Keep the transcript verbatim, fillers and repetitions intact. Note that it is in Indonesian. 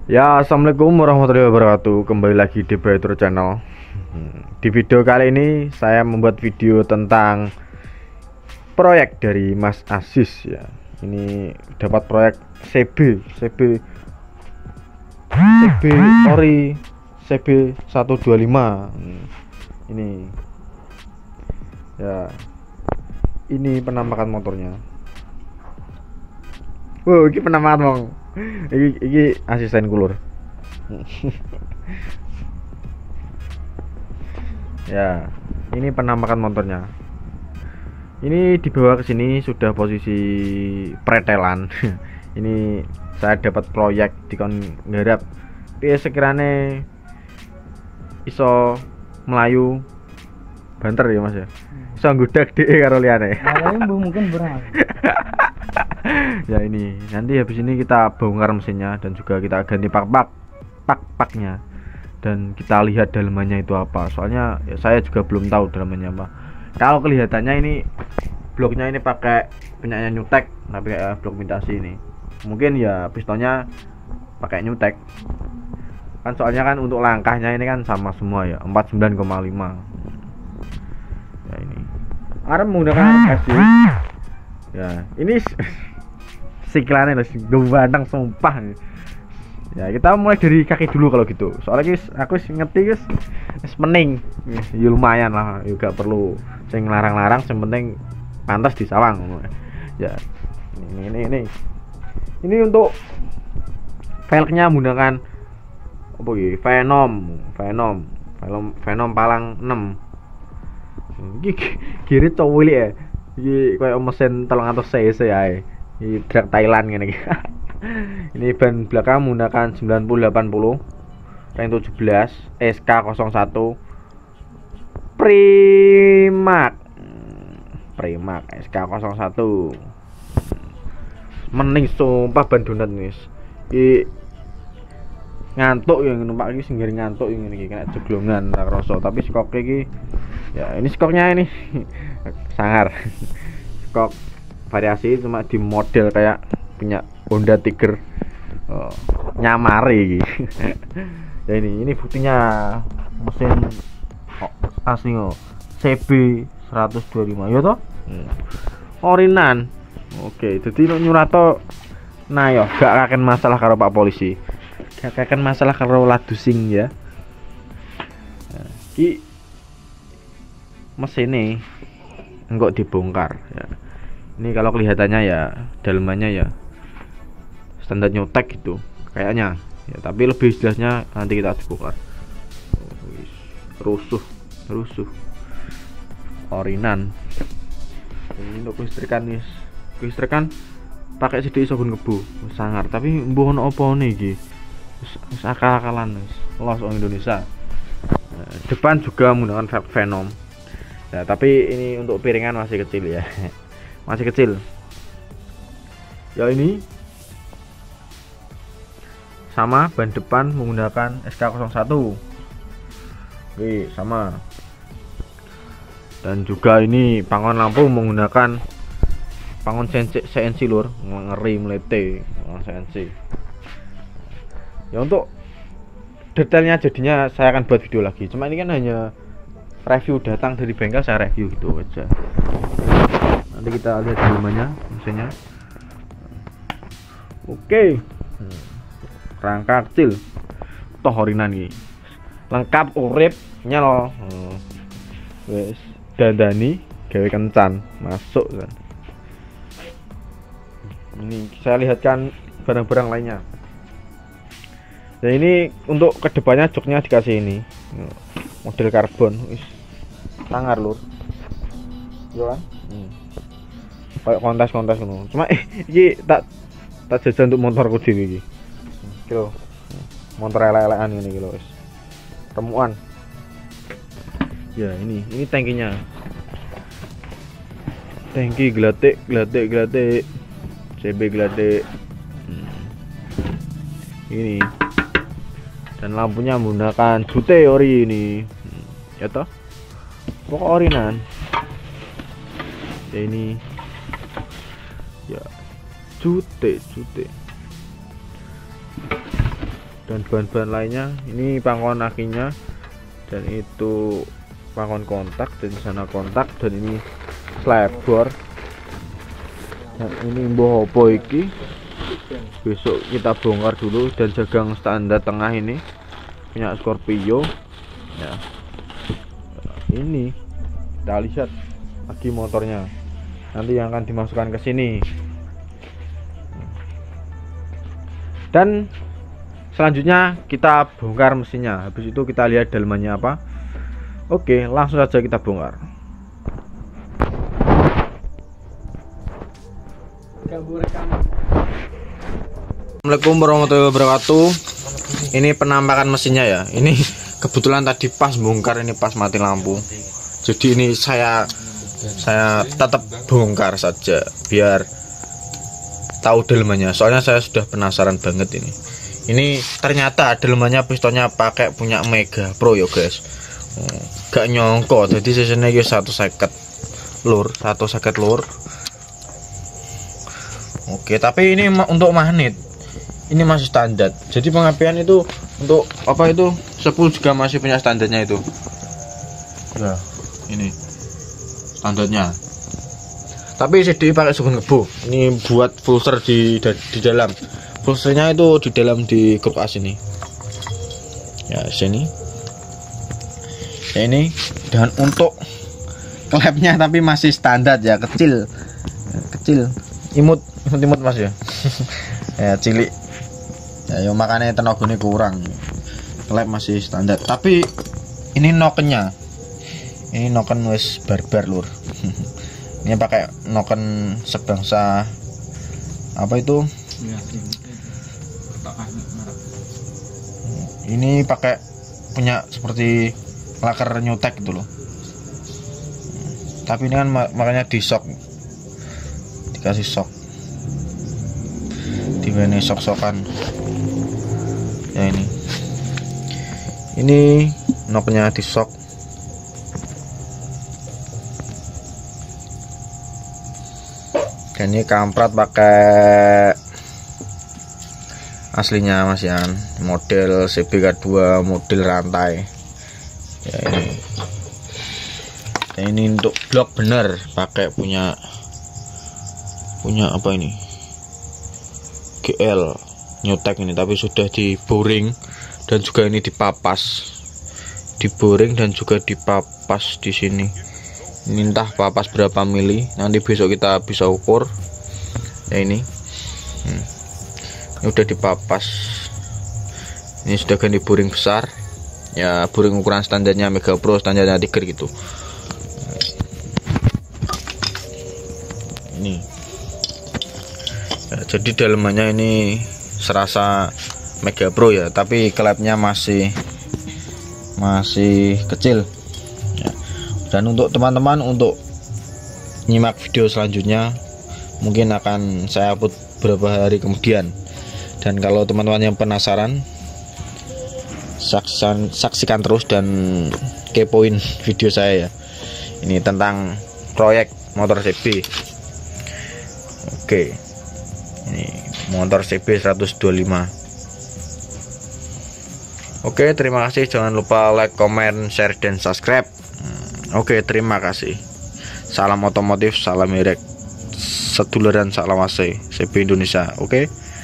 Ya, assalamualaikum warahmatullahi wabarakatuh. Kembali lagi di Brother Channel. Hmm, Di video kali ini saya membuat video tentang proyek dari Mas Aziz ya. Ini dapat proyek C B, CB, CB Ori, CB seratus dua puluh lima. Hmm, Ini ya, ini penampakan motornya. Wow, ini penampakan mong. Iki, iki asisten kulur. Ya, ini penampakan motornya. Ini dibawa ke sini sudah posisi pretelan. Ini saya dapat proyek dikon nggarap. Piye sekirane iso melayu banter ya Mas ya. Iso nggudak dhek karo liyane. Makanya mungkin berat. Ya ini nanti habis ini kita bongkar mesinnya dan juga kita ganti pak-pak pak-paknya dan kita lihat dalamannya itu apa. Soalnya ya, saya juga belum tahu dalamannya apa. Kalau kelihatannya ini bloknya ini pakai punyanya Newtek, tapi kayak blok imitasi ini. Mungkin ya pistonnya pakai Newtek. Kan soalnya kan untuk langkahnya ini kan sama semua ya, empat puluh sembilan koma lima. Ya ini. Arem menggunakan S D. Ya, ini siklannya loh, gembantang sumpah. Ya, kita mulai dari kaki dulu kalau gitu. Soalnya guys, aku sih ngerti guys, wis mening. Ya lumayan lah, juga perlu sing larang-larang, yang penting pantas disawang. Ya, ini ini ini. Ini untuk velgnya menggunakan apa ya? Venom, Venom, Venom, Venom palang enam. Iki kiri cowok ya. Iki kayak mesin telung atus cc ae. Ini drag Thailand ngene iki. Ini ban belakang menggunakan sembilan puluh delapan puluh rank tujuh belas S K nol satu Primak. Primak S K nol satu. Mening sumpah ban donat nis. Iki ngantuk yang numpak iki sing ngantuk yang ini kena jeglongan ra kroso, tapi skok iki ya ini skoknya ini sangar. Skok variasi cuma di model kayak punya Honda Tiger. Oh, nyamari. Ya ini ini buktinya mesin oh, asli oh, C B seratus dua puluh lima ya toh. Hmm. Orinan. Oke, jadi nyurato nah yo gak akan masalah karo Pak Polisi. Gak akan masalah karo ladusing ya. Nah, ki mesin ini enggak dibongkar ya. Ini kalau kelihatannya ya dalamannya ya standar Newtek gitu kayaknya ya, tapi lebih jelasnya nanti kita bongkar. Rusuh, rusuh. Orinan. Ini untuk listrikan nih. Listrikan pakai sedikit sabun kebu, sangar. Tapi mbuh ono apa nih iki? Wis akal-akalan wis. Los orang Indonesia. Nah, depan juga menggunakan Venom. Ya, tapi ini untuk piringan masih kecil ya. Masih kecil. Ya ini sama ban depan menggunakan S K nol satu. Oke, sama. Dan juga ini pangon lampu menggunakan pangon C N C lur, ngeri melete, pangon C N C. Ya untuk detailnya jadinya saya akan buat video lagi. Cuma ini kan hanya review datang dari bengkel, saya review gitu aja. Nanti kita lihat dalamannya mesinnya. Oke. Hmm. Rangka kecil. Toh orinan iki. Lengkap urip nyelo. Hmm. Wes dandani gawe kencan masuk kan. Ini saya lihatkan barang-barang lainnya. Dan ini untuk kedepannya joknya dikasih ini model karbon, wis sangar lur. Yo kan? Hmm. Kayak kontes-kontes ngono. Cuma eh, iki tak tak jajan untuk motorku dhewe iki. Kilo. Motor elek-elekan ini kilo wis. Temuan. Ya, ini ini tangkinya. Tangki glatik, glatik, glatik. C B glatik. Hmm. Ini. Dan lampunya menggunakan Jute ori ini. Hmm. Ya toh? Pokok orinan. Ya ini. Ya. Jute, Jute. dan bahan-bahan lainnya. Ini pangkalan akinya, dan itu pangkalan kontak, dan di sana kontak, dan ini slabor, dan ini mbah opo iki besok kita bongkar dulu. Dan jagang standar tengah ini punya Scorpio ya. Ini kita lihat lagi motornya, nanti yang akan dimasukkan ke sini. Dan selanjutnya kita bongkar mesinnya. Habis itu kita lihat dalamannya apa. Oke, langsung saja kita bongkar. Assalamualaikum warahmatullahi wabarakatuh. Ini penampakan mesinnya ya. Ini kebetulan tadi pas bongkar, ini pas mati lampu. Jadi ini saya saya tetap bongkar saja biar tahu dalamannya. Soalnya saya sudah penasaran banget ini. Ini ternyata dalamannya pistonnya pakai punya Mega Pro ya guys. Oh, gak nyongko. Jadi seasonnya ya satu seket lur, satu seket lur. Oke, tapi ini untuk magnet. Ini masih standar. Jadi pengapian itu untuk apa itu sepuluh juga masih punya standarnya itu. Ya, ini standarnya. Tapi C D I pakai sabun ngebu. Ini buat pulser di di dalam. Pulsernya itu di dalam di grup as ini. Ya, sini. Ya ini. Dan untuk klepnya tapi masih standar ya, kecil. Ya, kecil. Imut, imut-imut Mas ya. Ya, cilik. Ya, yo makanya tenaganya kurang. Klep masih standar. Tapi ini nokennya. Ini noken wis barbar lur. Ini pakai noken sebangsa apa itu? Ini pakai punya seperti laker Newtek gitu loh. Tapi ini kan makanya di shock, dikasih shock, diberi shock-shockan. Ya ini, ini noknya di shock. Dan ini kamprat pakai aslinya Mas Yan, model C B K dua, model rantai ya ini. Dan ini untuk blok bener pakai punya punya apa ini G L Newtek ini, tapi sudah di boring dan juga ini dipapas, di boring dan juga dipapas di sini. Ini entah papas berapa mili, nanti besok kita bisa ukur ya ini. hmm. Ini udah dipapas, ini sudah ganti boring besar ya, boring ukuran standarnya Mega Pro, standarnya tiger gitu. Ini ya, jadi dalamannya ini serasa Mega Pro ya, tapi klepnya masih masih kecil ya. Dan untuk teman-teman untuk nyimak video selanjutnya mungkin akan saya upload beberapa hari kemudian. Dan kalau teman-teman yang penasaran, saksikan, saksikan terus dan kepoin video saya ya. Ini tentang proyek motor C B. Oke, ini motor C B seratus dua puluh lima. Oke, terima kasih. Jangan lupa like, comment, share, dan subscribe. Oke, terima kasih. Salam otomotif, salam merek, sedulur dan salam A C C B Indonesia. Oke.